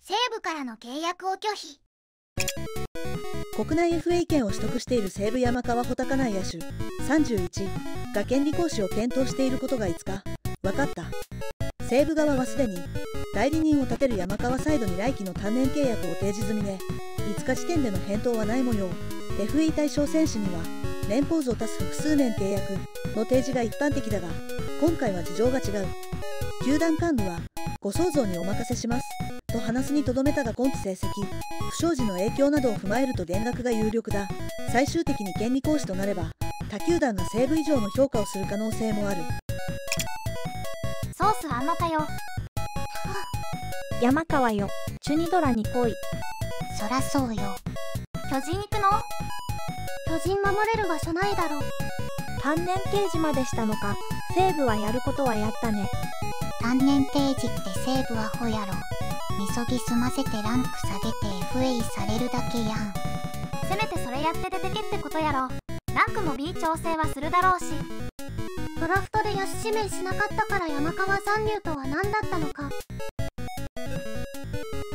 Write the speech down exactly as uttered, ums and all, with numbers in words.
西武からの契約を拒否。 国内 エフエー 権を取得している西武山川穂高内野手さんじゅういちが権利行使を検討していることがいつか分かった。西武側はすでに代理人を立てる山川サイドに来季の単年契約を提示済みで、いつか時点での返答はない模様。 エフエー 対象選手には年俸図を足す複数年契約の提示が一般的だが、今回は事情が違う。球団幹部はご想像にお任せしますと話すにとどめたが、今季成績不祥事の影響などを踏まえると減額が有力だ。最終的に権利行使となれば他球団が西武以上の評価をする可能性もある。 ソースあんのかよ。 山川よ、チュニドラに来い。 そらそうよ。巨人行くの？巨人守れる場所ないだろ。 単年提示までしたのか。西武はやることはやったね。 単年提示って西武はほやろ。みそぎ済ませてランク下げて エフエー されるだけやん。せめてそれやって出てけってことやろ。ランクも B 調整はするだろうし。ドラフトで野手指名しなかったから山川残留とは何だったのか。